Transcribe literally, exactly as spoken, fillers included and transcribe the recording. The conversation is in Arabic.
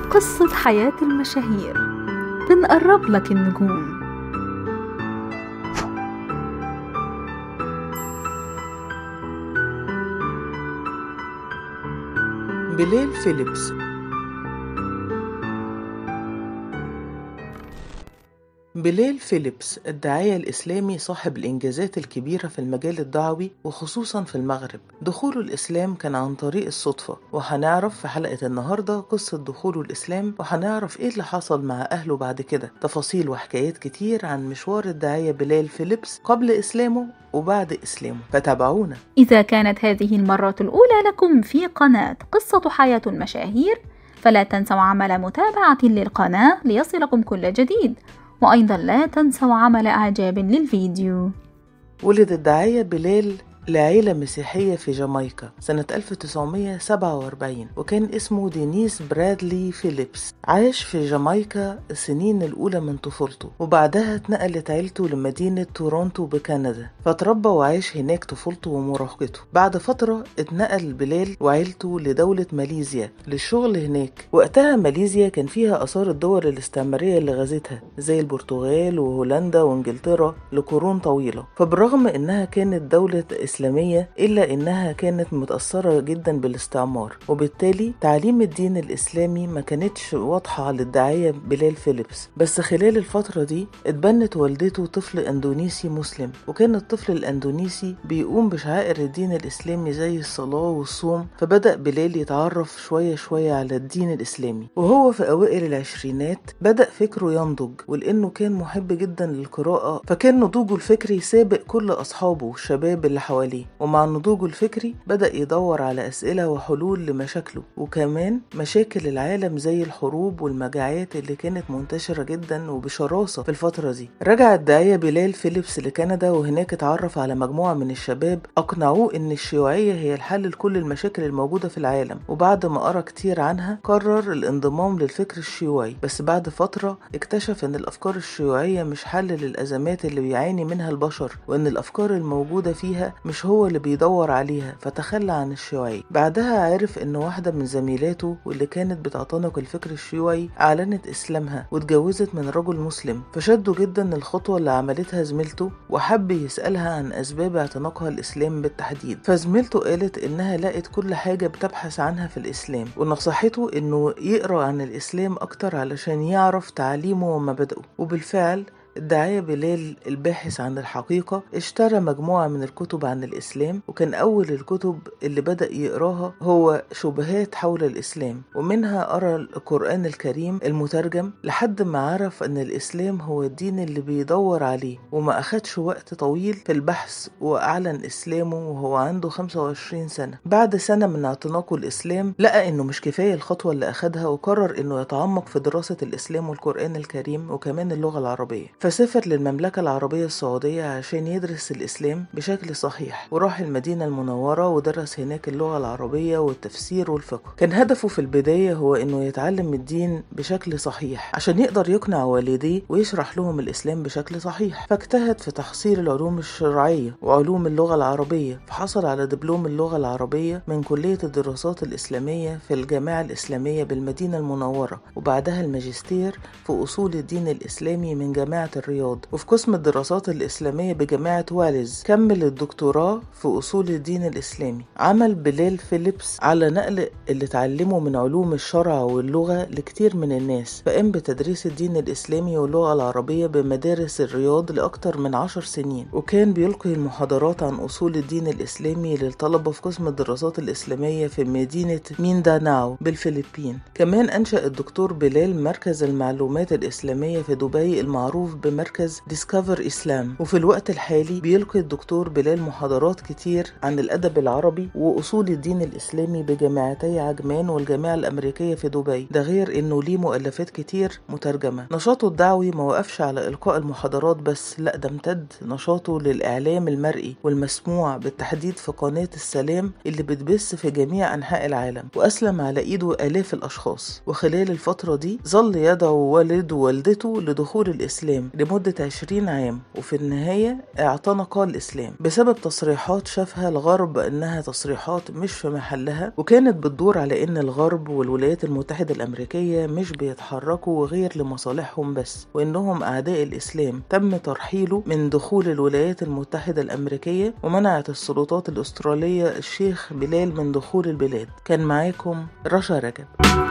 قصة حياة المشاهير، بنقرب لك النجوم. بلال فيليبس. بلال فيليبس الداعية الإسلامي صاحب الإنجازات الكبيرة في المجال الدعوي وخصوصا في المغرب. دخوله الإسلام كان عن طريق الصدفة، وهنعرف في حلقة النهاردة قصة دخوله الإسلام، وهنعرف إيه اللي حصل مع أهله بعد كده، تفاصيل وحكايات كتير عن مشوار الداعية بلال فيليبس قبل إسلامه وبعد إسلامه، فتابعونا. إذا كانت هذه المرة الأولى لكم في قناة قصة حياة المشاهير، فلا تنسوا عمل متابعة للقناة ليصلكم كل جديد، وأيضا لا تنسوا عمل إعجاب للفيديو. ولد الداعية بلال لعيلة مسيحية في جامايكا سنة ألف وتسعمية وسبعة وأربعين، وكان اسمه دينيس برادلي فيليبس. عاش في جامايكا السنين الأولى من طفولته، وبعدها اتنقلت عيلته لمدينة تورونتو بكندا، فتربى وعاش هناك طفولته ومراهقته. بعد فترة اتنقل بلال وعيلته لدولة ماليزيا للشغل هناك. وقتها ماليزيا كان فيها آثار الدول الاستعمارية اللي غزتها زي البرتغال وهولندا وانجلترا لقرون طويلة، فبالرغم انها كانت دولة إسلامية إلا إنها كانت متأثرة جدا بالاستعمار، وبالتالي تعليم الدين الإسلامي ما كانتش واضحة للداعية بلال فيليبس. بس خلال الفترة دي اتبنت والدته طفل أندونيسي مسلم، وكان الطفل الأندونيسي بيقوم بشعائر الدين الإسلامي زي الصلاة والصوم، فبدأ بلال يتعرف شوية شوية على الدين الإسلامي. وهو في أوائل العشرينات بدأ فكره ينضج، ولأنه كان محب جدا للقراءة فكان نضوجه الفكري سابق كل أصحابه والشباب اللي حواليه. ومع نضوجه الفكري بدأ يدور على أسئلة وحلول لمشاكله، وكمان مشاكل العالم زي الحروب والمجاعات اللي كانت منتشرة جدا وبشراسة في الفترة دي. رجع الداعية بلال فيليبس لكندا، وهناك اتعرف على مجموعة من الشباب أقنعوه إن الشيوعية هي الحل لكل المشاكل الموجودة في العالم. وبعد ما قرأ كتير عنها قرر الانضمام للفكر الشيوعي، بس بعد فترة اكتشف إن الأفكار الشيوعية مش حل للأزمات اللي بيعاني منها البشر، وإن الأفكار الموجودة فيها مش هو اللي بيدور عليها، فتخلى عن الشيوعية. بعدها عرف ان واحدة من زميلاته واللي كانت بتعتنق الفكر الشيوعي اعلنت اسلامها واتجوزت من رجل مسلم، فشده جدا الخطوة اللي عملتها زميلته، وحب يسألها عن اسباب اعتناقها الاسلام بالتحديد. فزميلته قالت انها لقت كل حاجة بتبحث عنها في الاسلام، ونصحته انه يقرأ عن الاسلام اكتر علشان يعرف تعاليمه ومبادئه. وبالفعل الداعية بلال الباحث عن الحقيقة اشترى مجموعة من الكتب عن الإسلام، وكان أول الكتب اللي بدأ يقراها هو شبهات حول الإسلام، ومنها قرأ القرآن الكريم المترجم لحد ما عرف أن الإسلام هو الدين اللي بيدور عليه. وما أخدش وقت طويل في البحث وأعلن إسلامه وهو عنده خمسة وعشرين سنة. بعد سنة من اعتناقه الإسلام لقى أنه مش كفاية الخطوة اللي أخدها، وقرر أنه يتعمق في دراسة الإسلام والقرآن الكريم وكمان اللغة العربية، فسافر للمملكة العربية السعودية عشان يدرس الإسلام بشكل صحيح، وراح المدينة المنورة ودرس هناك اللغة العربية والتفسير والفقه. كان هدفه في البداية هو إنه يتعلم الدين بشكل صحيح عشان يقدر يقنع والديه ويشرح لهم الإسلام بشكل صحيح، فاجتهد في تحصيل العلوم الشرعية وعلوم اللغة العربية، فحصل على دبلوم اللغة العربية من كلية الدراسات الإسلامية في الجامعة الإسلامية بالمدينة المنورة، وبعدها الماجستير في أصول الدين الإسلامي من جامعة الرياض، وفي قسم الدراسات الإسلامية بجامعة واليز كمل الدكتوراه في أصول الدين الإسلامي. عمل بلال فيليبس على نقل اللي تعلمه من علوم الشرع واللغة لكتير من الناس، فقام بتدريس الدين الإسلامي واللغة العربية بمدارس الرياض لأكتر من عشر سنين، وكان بيلقي المحاضرات عن أصول الدين الإسلامي للطلبة في قسم الدراسات الإسلامية في مدينة مينداناو بالفلبين. كمان أنشأ الدكتور بلال مركز المعلومات الإسلامية في دبي المعروف بمركز ديسكفر إسلام، وفي الوقت الحالي بيلقي الدكتور بلال محاضرات كتير عن الأدب العربي وأصول الدين الإسلامي بجامعتي عجمان والجامعة الأمريكية في دبي، ده غير إنه ليه مؤلفات كتير مترجمة. نشاطه الدعوي ما وقفش على إلقاء المحاضرات بس، لا ده امتد نشاطه للإعلام المرئي والمسموع، بالتحديد في قناة السلام اللي بتبث في جميع أنحاء العالم، وأسلم على إيده آلاف الأشخاص. وخلال الفترة دي ظل يدعو والده ووالدته لدخول الإسلام، الإسلام لمدة عشرين عام، وفي النهاية اعتنق الإسلام بسبب تصريحات شافها الغرب إنها تصريحات مش في محلها، وكانت بتدور على إن الغرب والولايات المتحدة الأمريكية مش بيتحركوا غير لمصالحهم بس، وإنهم أعداء الإسلام. تم ترحيله من دخول الولايات المتحدة الأمريكية، ومنعت السلطات الأسترالية الشيخ بلال من دخول البلاد. كان معاكم رشا رجب.